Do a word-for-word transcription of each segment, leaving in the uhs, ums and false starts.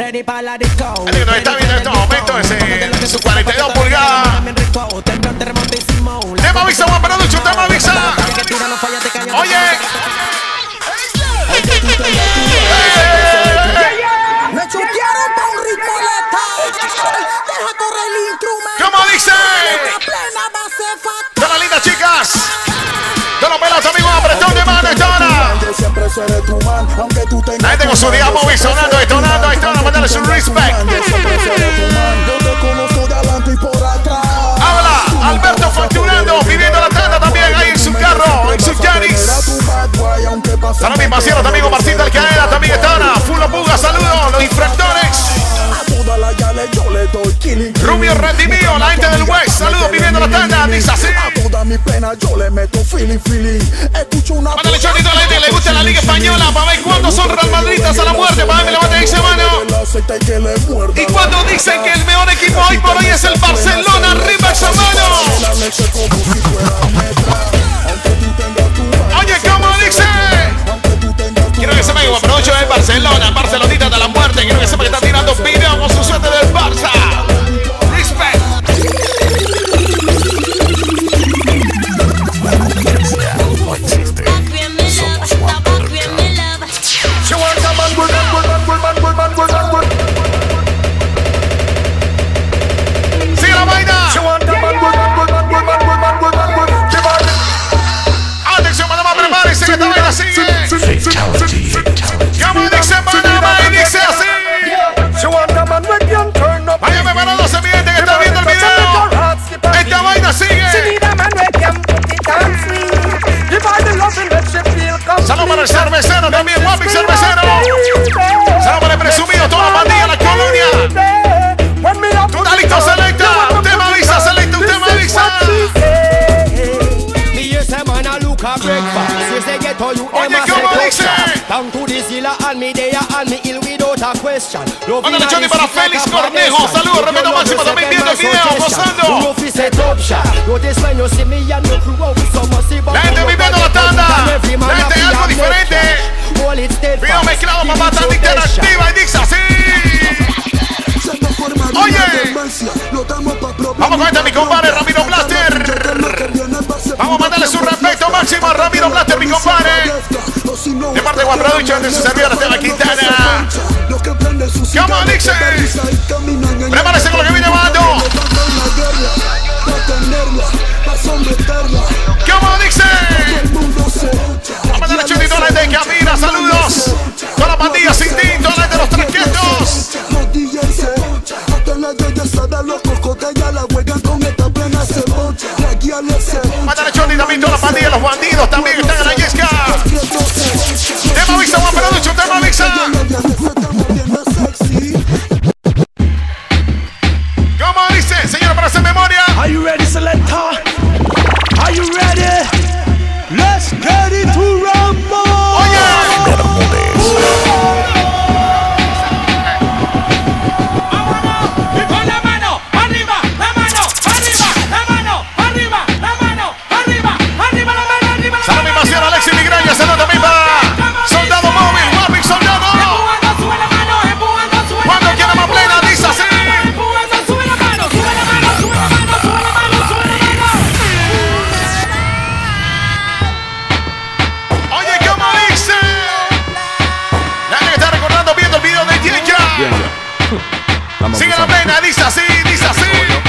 que nos está viendo en estos momentos en su cuarenta y dos pulgadas. Tema Visa, Juan Production, tema Visa. Oye. Me chotearon pa' un ritmo letal. Deja correr el instrumento. ¿Cómo dice? De las lindas chicas. De los pelos amigos, apretón de mano, Estona. La gente con su día móvil sonando, estonando, Estona, mandarle su respect. Habla, Alberto facturando, viviendo la tanda también ahí en su carro, en su Yaris. Para mi pasiero también con Martín del Caeda, también Estona. Full Puga, saludos, los infractores. Rubio Rendimio, la gente del West, saludos viviendo la tanda, dice así. Mándale chorrito a la gente que le gusta la Liga Española para ver cuándo son Real Madridistas a la muerte, para ver, levante dice mano. Y cuando dicen que el mejor equipo hoy por hoy es el Barcelona, arriba esa mano. Oye, ¿cómo dice? Quiero que sepa que Juan Production es Barcelona, Barcelonita de la muerte. Quiero que sepa que está tirando video con su suerte del Barça. Respect. No existe. Somos Juan Production. Sigue la vaina. Atención, mamá, prepárense que esta vaina sigue. Fatality. ¿Cómo dice Panamá? Y dice así. Vaya preparándose, mi gente, que está viendo el video. Esta vaina sigue. Saludos para el cervecero también, guapi cervecero. Saludos para el presumido, toda la pandilla, la colonia. Tú estás listo, selecta. Usted me avisa, selecta, usted me avisa. Oye, ¿cómo dice? Mándale Johnny para Félix Cornejo. Saludos, respeto máximo, también viendo el video, gozando. La gente viviendo la tanda. La gente algo diferente. Video mezclado, mamá, tanda interactiva y dice así. Oye, vamos con este mi compadre Ramiro Blaster. Vamos a mandarle su respeto máximo a Ramiro Blaster, mi compadre. De parte de Juan Production, de su servidor Esteban Quintana. ¿Cómo dice? Prepárese con lo que viene bajando. ¿Cómo dice? Vamos a mandarle chutito a la gente de Camina, saludos. Toda la pandilla sin tinto, la gente de los tranquetos. Mándale chorri también, toda la pandilla, los bandidos también están en la yesca. Tema Visa, Juan Production, tema Visa. ¿Cómo dice, señor, para hacer memoria? Are you ready, Selector? Are you ready? Let's get it to rumble. Sigue la plena, dice así, dice así.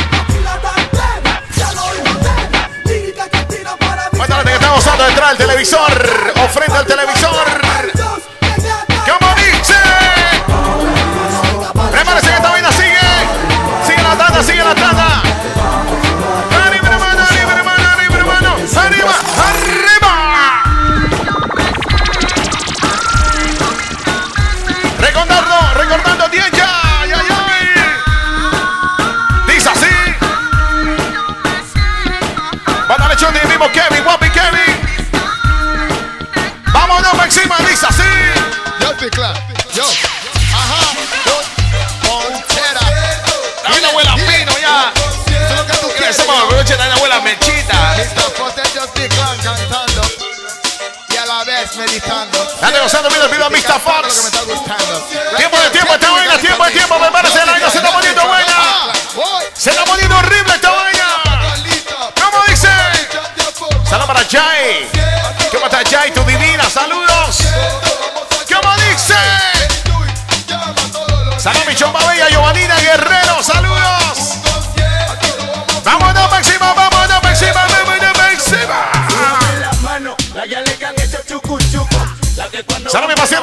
Cuéntale que está gozando detrás del televisor o frente al televisor. ¿Cómo dice? Prepárese que esta vaina sigue. Sigue la tanda, sigue la tanda. Arriba, hermano, arriba, hermano, arriba, hermano. Arriba, arriba. Recordando, recordando diez ya. Kevin, guapi Kevin. Vámonos para encima, dice así. Yo te claro. Yo. Ajá. Montera. Dame la abuela Pino ya. Eso es lo que tú quieres. Esa mamá la abuela Mechita. mister Potter Just Big Clan cantando. Y a la vez meditando. Dale gozando, mira el video a mister Fox. Lo que me está gustando. Tiempo de tiempo, esta vaina, tiempo de tiempo.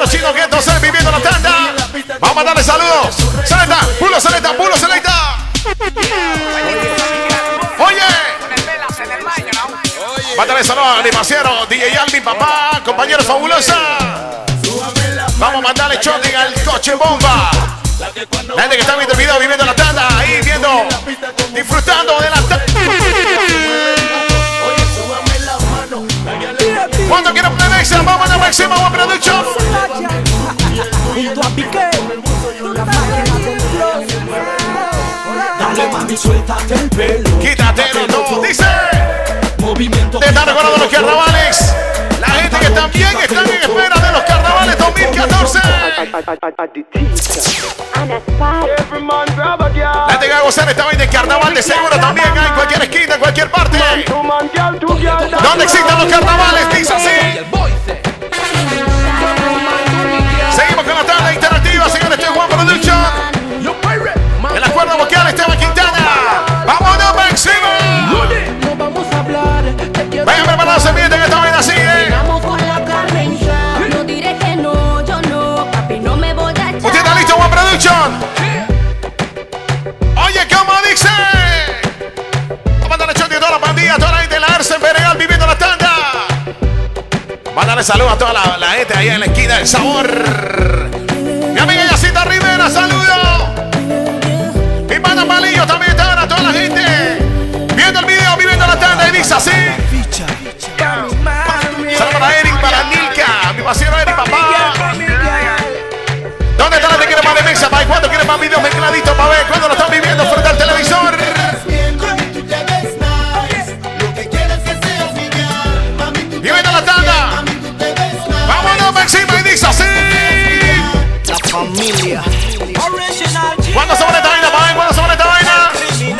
Chino Gueto, se viviendo la tanda. Vamos a mandarle saludos. Seleta, pulo, Seleta, pulo, Seleta. Oye. Mándale saludos a Animaciero, D J Alvin, papá, compañero fabulosa. Vamos a mandarle shotting al coche bomba. La gente que está viendo el video, viviendo la tanda, ahí viendo, disfrutando de la tanda. ¿Cuánto quieren Planexa? Vamos a la máxima, One Production. Junto a Piqué. Dale mami, suéltate el pelo. Quítatelo todo, dice. Movimiento. Te están recordando los carnavales. La gente que también están en espera de los carnavales dos mil catorce. La gente que va a gozar esta vaina de carnaval de seguro también hay en cualquier esquina, en cualquier parte. Donde existan los carnavales, dice así. Seguimos con la tanda interactiva, señores. Esto es One Production. En la cuerda vocal, Esteban Quintana. ¡Vámonos, máximo! Vayan preparados, miren que esta vaina sigue. No diré que no, yo no, papi, no me voy a echar. ¿Usted está listo, One Production? Oye, ¿cómo dice? Vamos a darle shot a toda la pandilla, a toda la gente de la Arce Beregal viviendo la tanda. Vamos a darle saludos a toda la, la gente ahí en la esquina del sabor. Mi amiga Yacita Rivera, saludos. Mi pana Palillo también está, a toda la gente viendo el video, viviendo la tanda y dice así. Saludos para Eric, para Nilka, mi pasión Eric, papá. ¿Dónde está la que quiere más de mesa, pa? ¿Cuándo quiere más videos mezcladitos para ver? ¿Cuándo lo están viviendo frente al televisor? Viviendo la tanda. Vámonos, Máximo, y dice así. La familia. ¿Cuándo se pone esta vaina, pa? ¿Cuándo se pone esta vaina?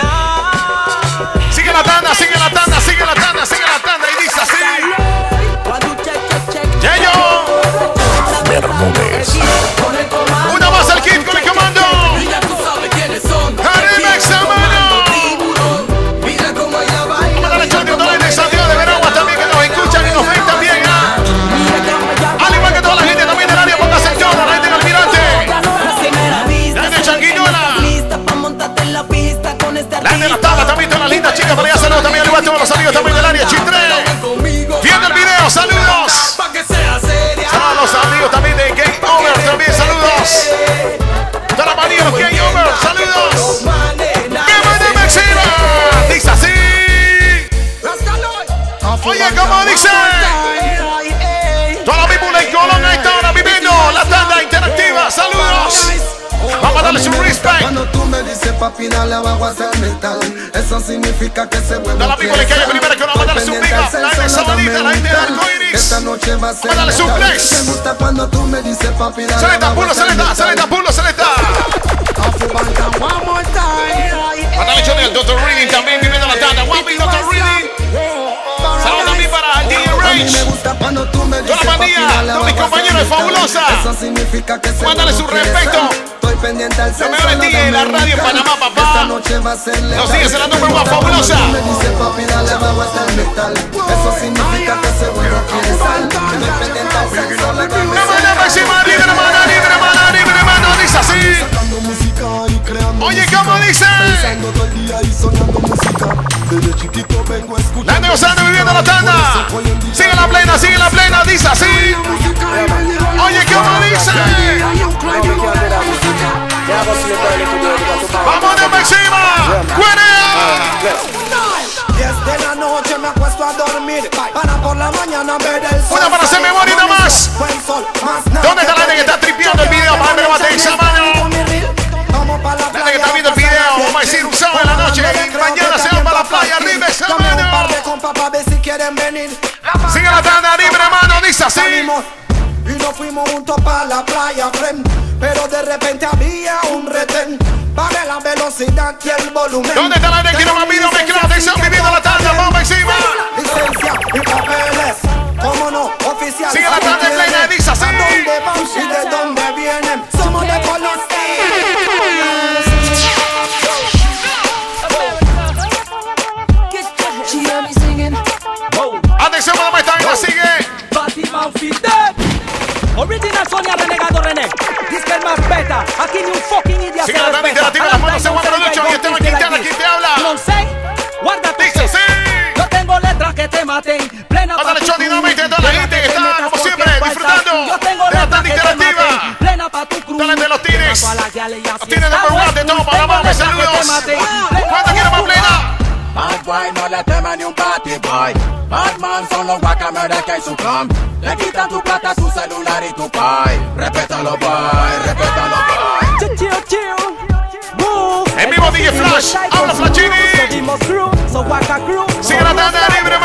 Sigue la tanda, sigue la tanda, sigue la tanda, sigue la tanda y dice así. Yeyo. Bermúdez. Una más al kit con el comando. Arimex a mano. Vamos a darle shot de toda la gente Santiago de Veragua también que nos escuchan y nos ven también. ¿eh? Al igual que toda la gente también del área, póngase el tono, la gente del Almirante. La gente de Changuinola. La gente de las tablas también, todas las lindas chicas. Para allá saludos también, al igual que todos los amigos también del área. Chitré. Viendo el video, saludos. Saludos a los amigos también de Game Over, también saludos. Toda la manía de los Game Over, saludos. ¡Qué de Maxima! Dice así. Oye, ¿cómo dice? Toda la bíbula en Colón, ahí está ahora viviendo la tanda interactiva, saludos. Vamos a darle su respect. Cuando tú me dices papi, dale abajo hacia el metal, eso significa que se vuelve. Toda la bíbula que hay primero que nos va a darle su pica. La gente saladita, la gente de Arcoiris. Esta noche va a ser. Vamos a darle su flex. Me gusta cuando tú me dices papi, dale Seleta, abajo pulo, hacia el Seleta, metal. Seleta, pulo, Seleta. Vamos a darle shot al doctor Reading también viviendo la tanda. One Big doctor Reading. Saludos también para D J Rage. Cuando tú me dices Toda la papi, manía, dale todos mis abajo compañeros de hacia el metal. Fabulosa. Eso significa que se Mándale su vuelve respeto. fiesta. Estoy pendiente al Los mejores D J de la radio en Panamá, papá. Esta noche va a ser letal. Los sigues en la número más fabulosa. Cuando tú me dices papi, dale abajo hasta el metal, eso significa que se vuelve fiesta. Estoy pendiente al sexo, la La mano máxima, libre mano, libre mano, libre mano, dice así. Oye, ¿cómo dice? La gente gozando, viviendo la tanda. Sigue la plena, sigue la plena, dice así. Oye, ¿cómo dice? Vamos de máxima. diez de la noche me acuesto a dormir para por la mañana ver el sol. Una para hacer memoria nada más. ¿Dónde está la gente que está tripeando el video? Para ver esa mano. La gente que está viendo el video, vamos a decir un sábado en la noche y mañana se van para la playa, arriba esa mano. Sigue la tanda, libre mano, dice así. Y nos fuimos juntos para la playa, friend. Pero de repente había un retén. Baje la velocidad y el volumen. ¿Dónde está la gente que quiere más video mezclado? Están viviendo la tanda, vamos encima. Licencia y papeles, cómo no, oficial. Sigue la tanda en plena, dice así. ¿A dónde van y de dónde vienen? Somos de Colombia. Atención, mamá, esta vaina sigue. Original Sonia party boy. Batman son los guacameras que hay su clan. Le quitan tu plata, tu celular y tu pay. Respétalo, boy, respétalo, boy. En vivo D J Flash, habla Flashini. Sigue la tanda libre.